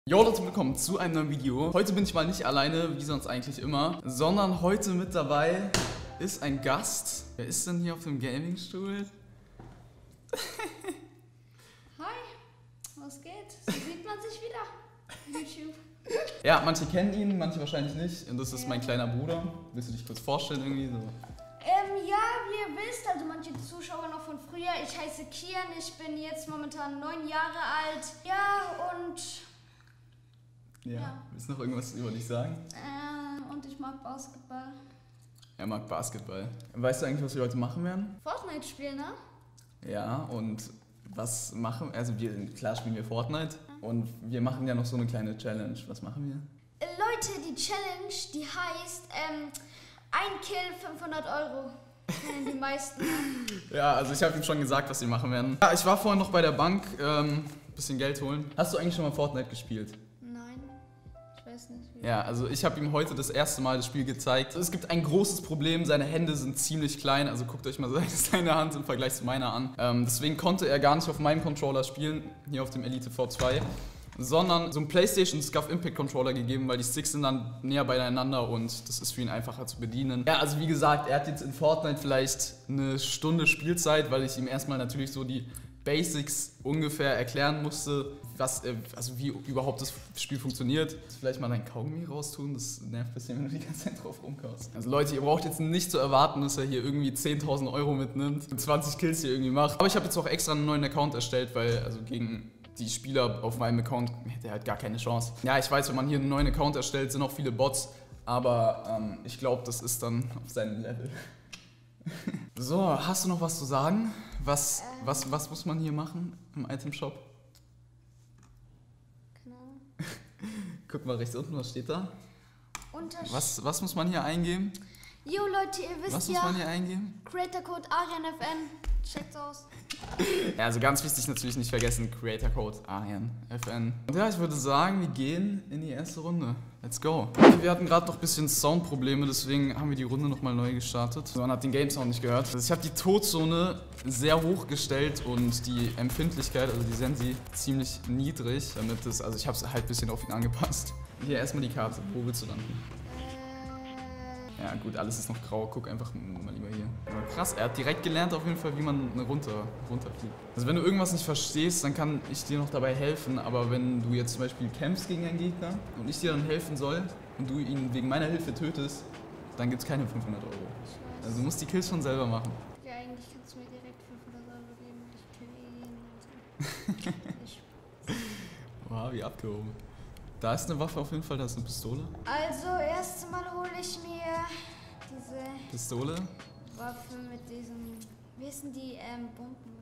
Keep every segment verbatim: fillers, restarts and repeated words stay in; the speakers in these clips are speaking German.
Jo Leute, willkommen zu einem neuen Video. Heute bin ich mal nicht alleine, wie sonst eigentlich immer, sondern heute mit dabei ist ein Gast. Wer ist denn hier auf dem Gaming-Stuhl? Hi, was geht? So sieht man sich wieder. YouTube. Ja, manche kennen ihn, manche wahrscheinlich nicht. Und das ist mein kleiner Bruder. Willst du dich kurz vorstellen irgendwie so? Ähm, ja, wie ihr wisst, also manche Zuschauer noch von früher. Ich heiße Kian, ich bin jetzt momentan neun Jahre alt. Ja, und... Ja. Ja. Willst du noch irgendwas über dich sagen? Äh, und ich mag Basketball. Er mag Basketball. Weißt du eigentlich, was wir heute machen werden? Fortnite spielen, ne? Ja, und was machen wir? Also wir, klar spielen wir Fortnite. Und wir machen ja noch so eine kleine Challenge. Was machen wir? Äh, Leute, die Challenge, die heißt, ähm, ein Kill, fünfhundert Euro. Kennen die meisten. Ja, also ich habe ihm schon gesagt, was wir machen werden. Ja, ich war vorhin noch bei der Bank, ähm, bisschen Geld holen. Hast du eigentlich schon mal Fortnite gespielt? Nein, ich weiß nicht. Wie. Ja, also ich habe ihm heute das erste Mal das Spiel gezeigt. Es gibt ein großes Problem, seine Hände sind ziemlich klein, also guckt euch mal seine Hand im Vergleich zu meiner an. Ähm, deswegen konnte er gar nicht auf meinem Controller spielen, hier auf dem Elite V zwei. Sondern so einen PlayStation Scuff Impact Controller gegeben, weil die Sticks sind dann näher beieinander und das ist für ihn einfacher zu bedienen. Ja, also wie gesagt, er hat jetzt in Fortnite vielleicht eine Stunde Spielzeit, weil ich ihm erstmal natürlich so die Basics ungefähr erklären musste, was, also wie überhaupt das Spiel funktioniert. Vielleicht mal dein Kaugummi raustun, das nervt ein bisschen, wenn du die ganze Zeit drauf rumkaust. Also Leute, ihr braucht jetzt nicht zu erwarten, dass er hier irgendwie zehntausend Euro mitnimmt und zwanzig Kills hier irgendwie macht. Aber ich habe jetzt auch extra einen neuen Account erstellt, weil also gegen die Spieler auf meinem Account hätte er halt gar keine Chance. Ja, ich weiß, wenn man hier einen neuen Account erstellt, sind auch viele Bots, aber ähm, ich glaube, das ist dann auf seinem Level. So, hast du noch was zu sagen? Was, ähm. was, was muss man hier machen im Item Shop? Keine Ahnung. Guck mal rechts unten, was steht da? Untersch Was, was muss man hier eingeben? Jo Leute, ihr wisst Was ja, muss man hier eingeben? Creator Code ArianFN, checkt's aus. Ja, also ganz wichtig natürlich nicht vergessen, Creator Code ArianFN. Und ja, ich würde sagen, wir gehen in die erste Runde. Let's go. Wir hatten gerade noch ein bisschen Soundprobleme, deswegen haben wir die Runde nochmal neu gestartet. Man hat den Game Sound nicht gehört. Also ich habe die Todzone sehr hoch gestellt und die Empfindlichkeit, also die Sensi, ziemlich niedrig, damit es, also ich habe es halt ein bisschen auf ihn angepasst. Hier erstmal die Karte. Wo willst du landen? Ja gut, alles ist noch grau, guck einfach mal lieber hier. Aber krass, er hat direkt gelernt auf jeden Fall, wie man runter, runterfliegt. Also wenn du irgendwas nicht verstehst, dann kann ich dir noch dabei helfen, aber wenn du jetzt zum Beispiel kämpfst gegen einen Gegner und ich dir dann helfen soll und du ihn wegen meiner Hilfe tötest, dann gibt es keine fünfhundert Euro. Also du musst die Kills schon selber machen. Ja, eigentlich kannst du mir direkt fünfhundert Euro geben und ich kill ihn. Also. Wow, wie abgehoben. Da ist eine Waffe auf jeden Fall, da ist eine Pistole. Also, erst mal hole ich mir diese Pistole. Waffe mit diesem, wie heißen die, ähm, Bomben?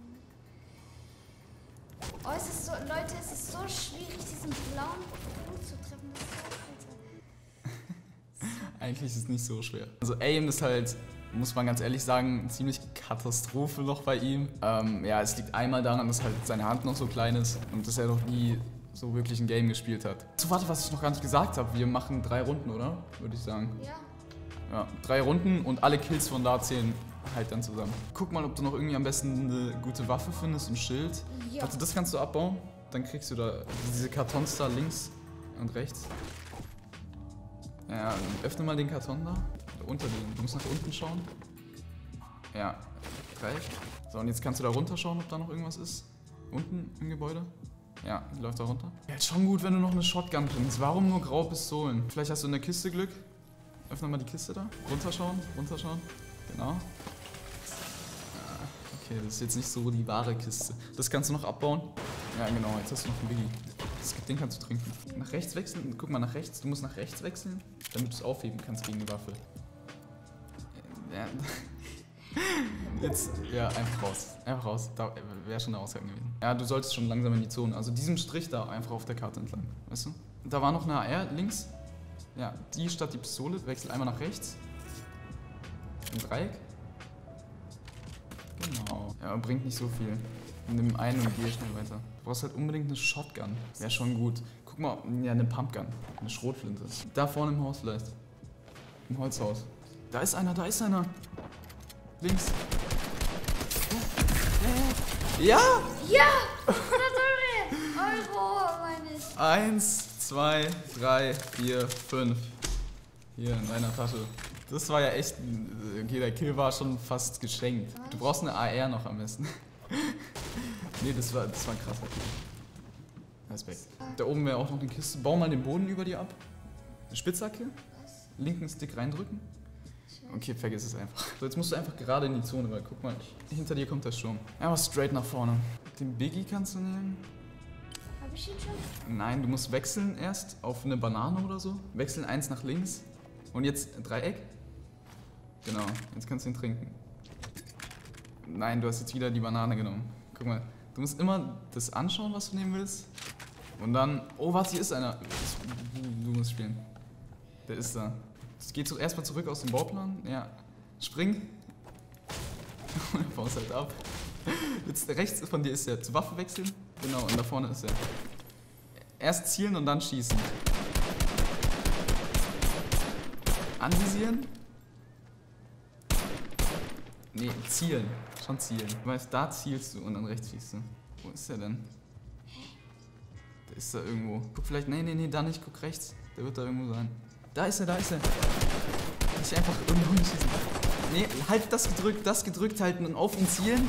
Oh, es ist so, Leute, es ist so schwierig, diesen blauen Punkt zu treffen. Das ist so, Alter. Eigentlich ist es nicht so schwer. Also Aim ist halt, muss man ganz ehrlich sagen, ziemlich Katastrophe noch bei ihm. Ähm, ja, es liegt einmal daran, dass halt seine Hand noch so klein ist und dass er noch nie so wirklich ein Game gespielt hat. So, warte, was ich noch gar nicht gesagt habe. Wir machen drei Runden, oder? Würde ich sagen. Ja. Ja, drei Runden und alle Kills von da zählen halt dann zusammen. Guck mal, ob du noch irgendwie am besten eine gute Waffe findest, ein Schild. Ja. Warte, das kannst du abbauen. Dann kriegst du da diese Kartons da links und rechts. Ja, öffne mal den Karton da. Unter den. Du musst nach unten schauen. Ja, Dreieck. So, und jetzt kannst du da runterschauen, ob da noch irgendwas ist. Unten im Gebäude. Ja, läuft da runter. Ja, ist schon gut, wenn du noch eine Shotgun bringst. Warum nur graue Pistolen? Vielleicht hast du in der Kiste Glück. Öffne mal die Kiste da. Runterschauen, runterschauen. Genau. Ja, okay, das ist jetzt nicht so die wahre Kiste. Das kannst du noch abbauen. Ja, genau, jetzt hast du noch einen Biggie. Das, den kannst du trinken. Nach rechts wechseln. Guck mal, nach rechts. Du musst nach rechts wechseln, damit du es aufheben kannst gegen die Waffe. Ja. Jetzt, ja, einfach raus. Einfach raus. Da wäre schon der Ausgang gewesen. Ja, du solltest schon langsam in die Zone. Also diesem Strich da einfach auf der Karte entlang. Weißt du? Da war noch eine A R links. Ja, die statt die Pistole. Wechsel einmal nach rechts. Im Dreieck. Genau. Ja, aber bringt nicht so viel. Nimm einen und geh schnell weiter. Du brauchst halt unbedingt eine Shotgun. Wäre schon gut. Guck mal, ja, eine Pumpgun. Eine Schrotflinte. Da vorne im Haus vielleicht. Im Holzhaus. Da ist einer, da ist einer. Links. Ja! Ja! hundert Euro, meine ich. Eins, zwei, drei, vier, fünf. Hier in deiner Tasche. Das war ja echt, okay, der Kill war schon fast geschenkt. Du brauchst eine A R noch am besten. Nee, das war, das war ein krasser Kill. Respekt. Da oben wäre auch noch eine Kiste. Bau mal den Boden über dir ab. Spitzhacke. Linken Stick reindrücken. Okay, vergiss es einfach. So, jetzt musst du einfach gerade in die Zone, weil guck mal, hinter dir kommt der Sturm. Einfach straight nach vorne. Den Biggie kannst du nehmen. Hab ich ihn schon? Nein, du musst wechseln erst auf eine Banane oder so. Wechseln eins nach links. Und jetzt Dreieck. Genau, jetzt kannst du ihn trinken. Nein, du hast jetzt wieder die Banane genommen. Guck mal, du musst immer das anschauen, was du nehmen willst. Und dann, oh warte, hier ist einer. Du musst spielen. Der ist da. Es geht so erstmal zurück aus dem Bauplan. Ja, spring. Und baust halt ab. Jetzt rechts von dir ist er. Zur Waffe wechseln. Genau, und da vorne ist er. Erst zielen und dann schießen. Anvisieren. Nee, zielen. Schon zielen. Du weißt, da zielst du und dann rechts schießt du. Wo ist der denn? Der ist da irgendwo. Guck vielleicht, nee, nee, nee, da nicht. Guck rechts. Der wird da irgendwo sein. Da ist er, da ist er. Nicht einfach irgendwo hinschießen. Nee, halt das gedrückt, das gedrückt halten und auf ihn zielen.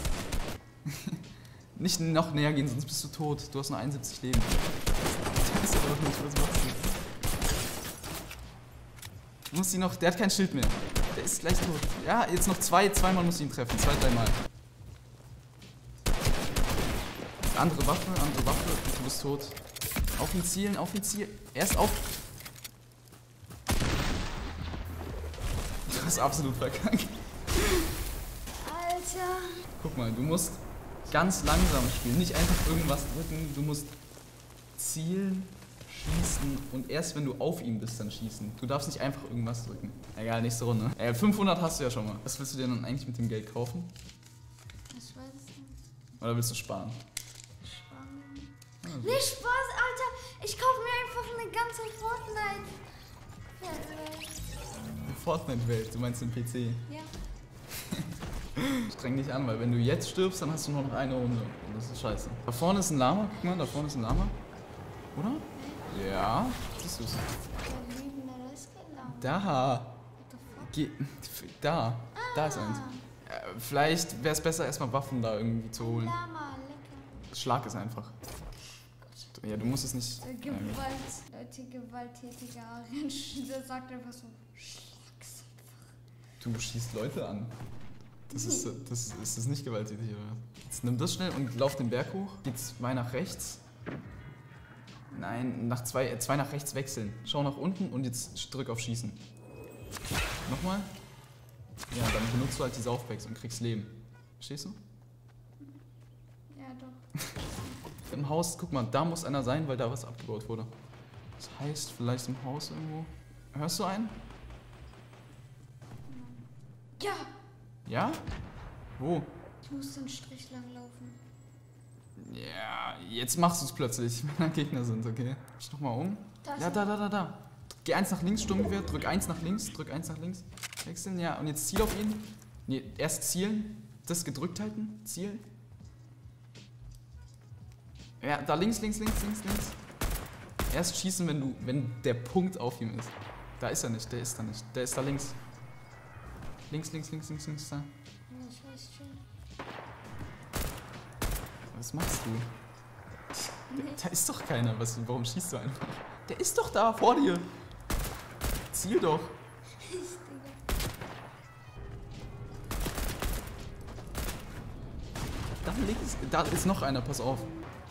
Nicht noch näher gehen, sonst bist du tot. Du hast nur einundsiebzig Leben. Das ist doch nicht, was machst du? Du musst ihn noch, der hat kein Schild mehr. Der ist gleich tot. Ja, jetzt noch zwei, zweimal musst du ihn treffen. Zwei, dreimal. Andere Waffe, andere Waffe. Du bist tot. Auf ihn zielen, auf ihn zielen. Erst auf. Du hast absolut verkackt. Alter. Guck mal, du musst ganz langsam spielen. Nicht einfach irgendwas drücken. Du musst zielen, schießen und erst wenn du auf ihm bist, dann schießen. Du darfst nicht einfach irgendwas drücken. Egal, nächste Runde. Äh, fünfhundert hast du ja schon mal. Was willst du dir dann eigentlich mit dem Geld kaufen? Ich weiß es nicht. Oder willst du sparen? Spannend. Ja, nicht Spaß, Alter. Ich kaufe mir einfach eine ganze Fortnite. Ja, Fortnite-Welt, du meinst den P C? ja. Streng dich an, weil wenn du jetzt stirbst, dann hast du nur noch eine Runde. Und das ist scheiße. Da vorne ist ein Lama, guck mal, da vorne ist ein Lama. Oder? Ja, siehst du es? Der liebende Rescue-Lama. Da. What the fuck? Ge da. Da ist eins. Äh, vielleicht wäre es besser, erstmal Waffen da irgendwie zu holen. Lama, lecker. Schlag es einfach. Ja, du musst es nicht. Der Gewalt, Leute, gewalttätiger Mensch, der sagt einfach so, schlag's einfach. Du schießt Leute an. Das ist, das ist, ist das nicht gewalttätig, oder? Jetzt nimm das schnell und lauf den Berg hoch. Geht zwei nach rechts. Nein, nach zwei, zwei nach rechts wechseln. Schau nach unten und jetzt drück auf Schießen. Nochmal. Ja, dann benutzt du halt die Saufpacks und kriegst Leben. Verstehst du? Ja, doch. Im Haus, guck mal, da muss einer sein, weil da was abgebaut wurde. Das heißt, vielleicht im Haus irgendwo. Hörst du einen? Ja! Ja? Wo? Ich muss den Strich lang laufen. Ja, jetzt machst du es plötzlich, wenn da Gegner sind, okay? Ich noch mal um. Da ist Ja, da, da, da, da. Geh eins nach links, Sturmgewehr, drück eins nach links, drück eins nach links. Wechseln, ja, und jetzt ziel auf ihn. Nee, erst zielen, das gedrückt halten, zielen. Ja, da links, links, links, links, links. Erst schießen, wenn du, wenn der Punkt auf ihm ist. Da ist er nicht, der ist da nicht. Der ist da links. Links, links, links, links, links, da. Ja, ich weiß schon. Was machst du? Da, da ist doch keiner. Was, warum schießt du einfach? Der ist doch da, vor dir. Ziel doch. Da links, da ist noch einer, pass auf.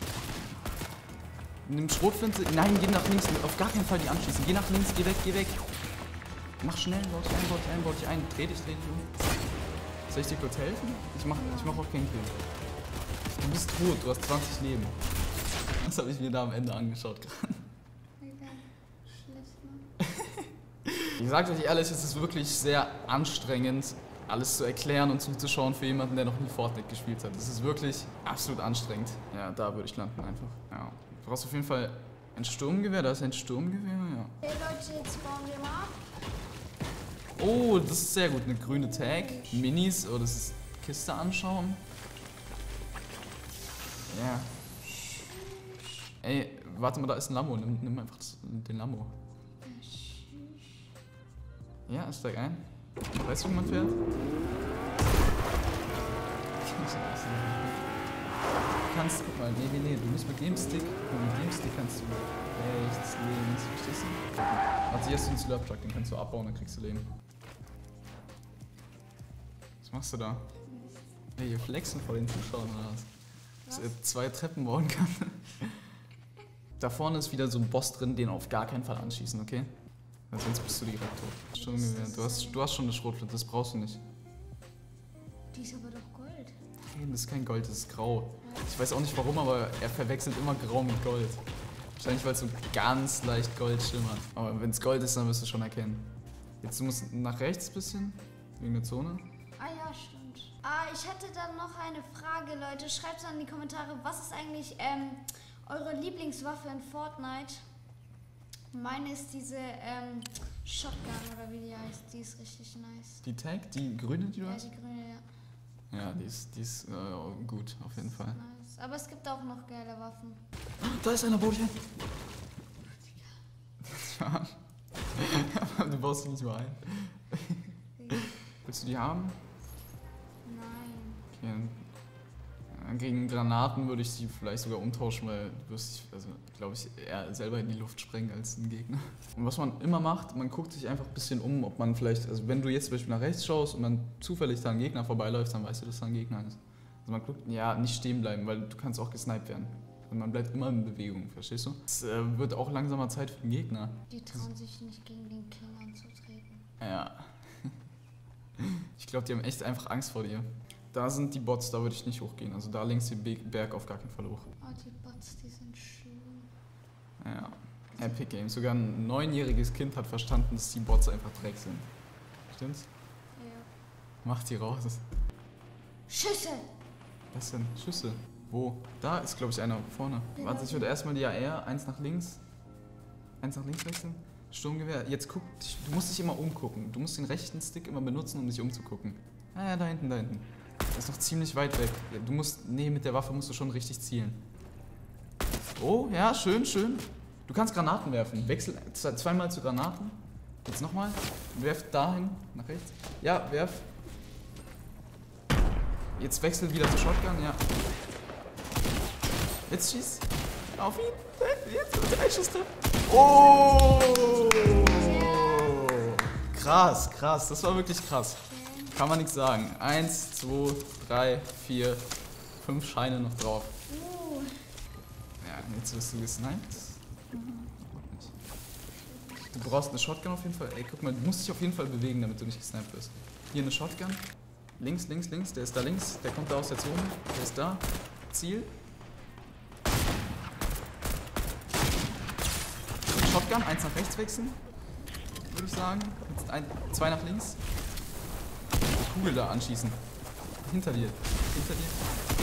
Nimm Schrotflinte. Nein, geh nach links. Auf gar keinen Fall die anschießen. Geh nach links, geh weg, geh weg. Mach schnell, bau dich ein, bau dich ein, bau dich ein. Dreh dich, dreh dich um. Soll ich dir kurz helfen? Ich mach, ich mach auch keinen Kill. Du bist tot, du hast zwanzig Leben. Das habe ich mir da am Ende angeschaut gerade. Ich sag euch ehrlich, es ist wirklich sehr anstrengend, alles zu erklären und zuzuschauen für jemanden, der noch nie Fortnite gespielt hat. Das ist wirklich absolut anstrengend. Ja, da würde ich landen einfach. Ja. Du brauchst auf jeden Fall ein Sturmgewehr, da ist ein Sturmgewehr, ja. Hey Leute, jetzt bauen wir mal ab. Oh, das ist sehr gut, eine grüne Tag. Minis, oh, das ist Kiste anschauen. Ja. Ey, warte mal, da ist ein Lambo. Nimm, nimm einfach das, den Lambo. Ja, steig ein. Weißt du, wie man fährt? Du kannst, guck mal, nee, nee, nee, du musst mit dem Stick, mit dem Stick kannst du rechts, links, verstehst du? Warte, hier hast du einen Slurp-Truck, den kannst du abbauen, dann kriegst du Leben. Was machst du da? Hey, hier flexen vor den Zuschauern oder was? Dass er zwei Treppen bauen kann. Da vorne ist wieder so ein Boss drin, den auf gar keinen Fall anschießen, okay? Weil sonst bist du direkt tot. Sturmgewehr. Du hast, du hast schon eine Schrotflinte, das brauchst du nicht. Die ist aber doch Gold. Nein, das ist kein Gold, das ist grau. Ich weiß auch nicht warum, aber er verwechselt immer Grau mit Gold. Wahrscheinlich, weil es so ganz leicht Gold schimmert. Aber wenn es Gold ist, dann wirst du schon erkennen. Jetzt du musst nach rechts ein bisschen, wegen der Zone. Ah ja, stimmt. Ah, ich hätte dann noch eine Frage, Leute. Schreibt es in die Kommentare, was ist eigentlich ähm, eure Lieblingswaffe in Fortnite? Meine ist diese ähm, Shotgun oder wie die heißt. Die ist richtig nice. Die Tag, die grüne, die du Ja, hast? die grüne, ja. Ja, die ist, die ist äh, gut, auf jeden Fall. Nice. Aber es gibt auch noch geile Waffen. Da ist einer, Bootchen. Ja. Du baust die nicht mal ein. Willst du die haben? Nein. Okay. Gegen Granaten würde ich sie vielleicht sogar umtauschen, weil du wirst dich, also glaube ich, eher selber in die Luft sprengen als ein Gegner. Und was man immer macht, man guckt sich einfach ein bisschen um, ob man vielleicht, also wenn du jetzt zum Beispiel nach rechts schaust und dann zufällig da ein Gegner vorbeiläuft, dann weißt du, dass da ein Gegner ist. Also man guckt, ja, nicht stehen bleiben, weil du kannst auch gesniped werden. Und man bleibt immer in Bewegung, verstehst du? Es äh, wird auch langsamer Zeit für den Gegner. Die trauen sich nicht gegen den King anzutreten. Ja. Ich glaube, die haben echt einfach Angst vor dir. Da sind die Bots, da würde ich nicht hochgehen. Also da links den Berg auf gar keinen Fall hoch. Oh, die Bots, die sind schön. Ja. Epic Games. Sogar ein neunjähriges Kind hat verstanden, dass die Bots einfach Dreck sind. Stimmt's? Ja. Macht die raus. Schüsse! Was denn? Schüsse? Wo? Da ist, glaube ich, einer vorne. Ja, Warte, ich würde erstmal die A R, eins nach links. Eins nach links wechseln. Sturmgewehr. Jetzt guck, dich- du musst dich immer umgucken. Du musst den rechten Stick immer benutzen, um dich umzugucken. Ah ja, da hinten, da hinten. Das ist noch ziemlich weit weg. Ja, du musst, nee, mit der Waffe musst du schon richtig zielen. Oh, ja, schön, schön. Du kannst Granaten werfen. Wechsel z- zweimal zu Granaten. Jetzt nochmal. Werf dahin, nach rechts. Ja, werf. Jetzt wechsel wieder zur Shotgun, ja. Jetzt schieß. Auf ihn. Jetzt drei Schuss treffen. Oh! Krass, krass. Das war wirklich krass. Kann man nichts sagen. Eins, zwei, drei, vier, fünf Scheine noch drauf. Uh, Ja, jetzt wirst du gesniped. Du brauchst eine Shotgun auf jeden Fall. Ey, guck mal, du musst dich auf jeden Fall bewegen, damit du nicht gesniped wirst. Hier eine Shotgun. Links, links, links. Der ist da links. Der kommt da aus der Zone. Der ist da. Ziel. Shotgun, eins nach rechts wechseln. Würde ich sagen. Jetzt ein, zwei nach links. Die Kugel da anschießen. Hinter dir. Hinter dir.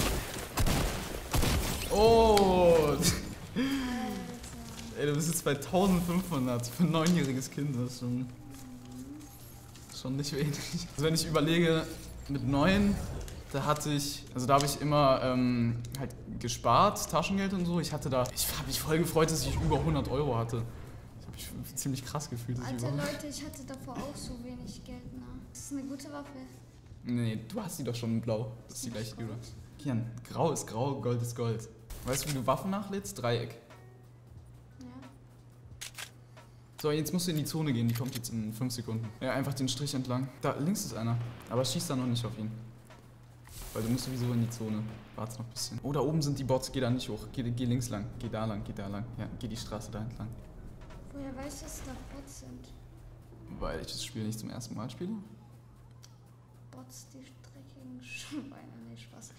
Oh! Ey, du bist jetzt bei eintausendfünfhundert für ein neunjähriges Kind. Das ist schon, schon nicht wenig. Also wenn ich überlege, mit neun, da hatte ich, also da habe ich immer ähm, halt gespart, Taschengeld und so. Ich hatte da, ich habe mich voll gefreut, dass ich über hundert Euro hatte. Ich habe mich ziemlich krass gefühlt. Dass ich Alter über Leute, ich hatte davor auch so wenig Geld, ne? Das ist eine gute Waffe. Nee, du hast die doch schon in blau. Das ist die gleiche wie du. Kian, grau ist grau, Gold ist Gold. Weißt du, wie du Waffen nachlädst? Dreieck. Ja. So, jetzt musst du in die Zone gehen, die kommt jetzt in fünf Sekunden. Ja, einfach den Strich entlang. Da links ist einer, aber schieß da noch nicht auf ihn. Weil du musst sowieso in die Zone. Warte noch ein bisschen. Oh, da oben sind die Bots, geh da nicht hoch. Geh, geh links lang, geh da lang, geh da lang. Ja, geh die Straße da entlang. Woher weißt du, dass da Bots sind? Weil ich das Spiel nicht zum ersten Mal spiele. Bots, die dreckigen Schweine. Nee, Spaß.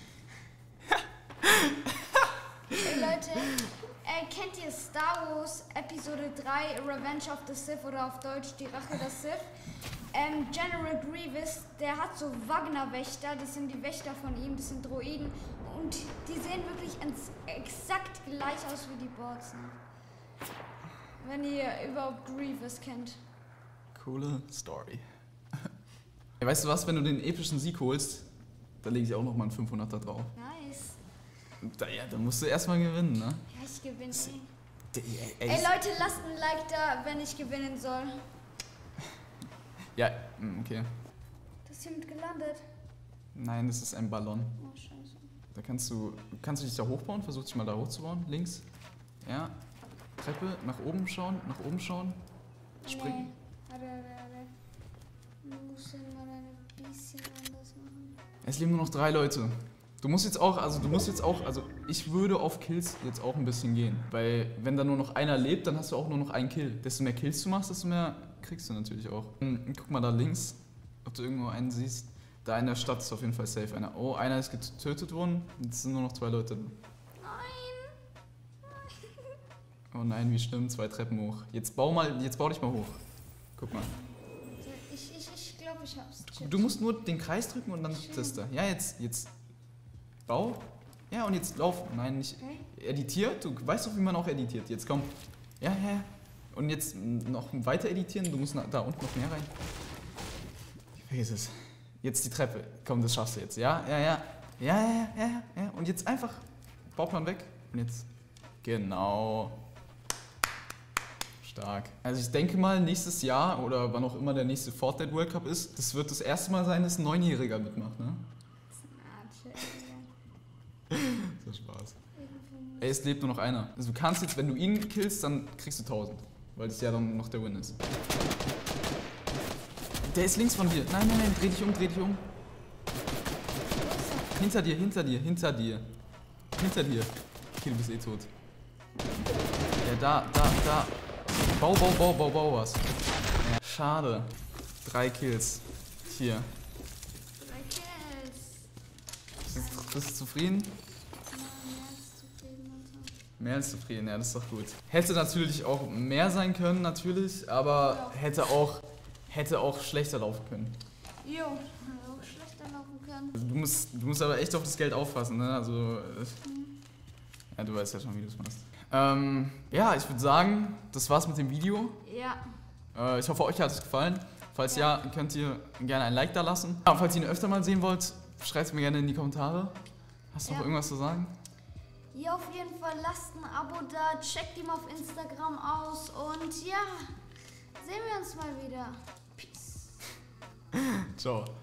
Ey Leute, äh, kennt ihr Star Wars Episode drei Revenge of the Sith oder auf Deutsch Die Rache der Sith? Ähm, General Grievous, der hat so Wagner-Wächter, das sind die Wächter von ihm, das sind Droiden und die sehen wirklich ins, exakt gleich aus wie die Bots, ne? Wenn ihr überhaupt Grievous kennt. Coole Story. Ey, weißt du was, wenn du den epischen Sieg holst, da lege ich auch nochmal einen fünfhunderter drauf. Nice. Da, ja, dann musst du erstmal gewinnen, ne? Ja, ich gewinne. Ey, ey, ey, Leute, lasst ein Like da, wenn ich gewinnen soll. Ja, okay. Das ist hiermit gelandet. Nein, das ist ein Ballon. Oh, scheiße. Da kannst du, kannst du dich da hochbauen? Versuch dich mal da hochzubauen. Links. Ja. Treppe, nach oben schauen, nach oben schauen. Springen. Nee. Warte, warte, warte. Du musst ja mal ein bisschen anders machen. Es leben nur noch drei Leute. Du musst jetzt auch, also du musst jetzt auch, also ich würde auf Kills jetzt auch ein bisschen gehen. Weil wenn da nur noch einer lebt, dann hast du auch nur noch einen Kill. Desto mehr Kills du machst, desto mehr kriegst du natürlich auch. Guck mal da links, ob du irgendwo einen siehst. Da in der Stadt ist auf jeden Fall safe einer. Oh, einer ist getötet worden. Jetzt sind nur noch zwei Leute. Nein. Oh nein, wie schlimm, zwei Treppen hoch. Jetzt bau mal, jetzt bau dich mal hoch. Guck mal. Ich, ich, ich glaube, ich hab's. Du, du musst nur den Kreis drücken und dann das da. Ja, jetzt, jetzt. Bau. Ja, und jetzt lauf. Nein, nicht. Okay. Editiert. Du weißt doch, wie man auch editiert. Jetzt komm. Ja, ja. Und jetzt noch weiter editieren. Du musst da unten noch mehr rein. Vergiss es. Jetzt die Treppe. Komm, das schaffst du jetzt. Ja, ja, ja. Ja, ja, ja, ja. Und jetzt einfach Bauplan weg. Und jetzt. Genau. Stark. Also ich denke mal, nächstes Jahr oder wann auch immer der nächste Fortnite World Cup ist, das wird das erste Mal sein, dass ein Neunjähriger mitmacht, ne? So Spaß. Ey, es lebt nur noch einer. Also du kannst jetzt, wenn du ihn killst, dann kriegst du tausend. Weil das ja dann noch der Win ist. Der ist links von dir. Nein, nein, nein, dreh dich um, dreh dich um. Hinter dir, hinter dir, hinter dir. Hinter dir. Okay, du bist eh tot. Ja, da, da, da. Bau, bau, bau, bau, bau was. Ja, schade. Drei Kills. Hier. Drei Kills. Bist, bist du zufrieden? Mehr als zufrieden und so. Mehr als zufrieden, ja, das ist doch gut. Hätte natürlich auch mehr sein können, natürlich, aber hätte auch, hätte auch schlechter laufen können. Jo, hätte auch schlechter laufen können. Also du, musst, du musst aber echt auf das Geld aufpassen, ne? Also, mhm. Ja, du weißt ja schon, wie du es machst. Ähm, ja, ich würde sagen, das war's mit dem Video. Ja. Äh, ich hoffe, euch hat es gefallen. Falls ja, ja könnt ihr gerne ein Like da lassen. Ja, falls ihr ihn öfter mal sehen wollt, schreibt es mir gerne in die Kommentare. Hast du ja noch irgendwas zu sagen? Ja, auf jeden Fall lasst ein Abo da, checkt ihn auf Instagram aus und ja, sehen wir uns mal wieder. Peace. Ciao.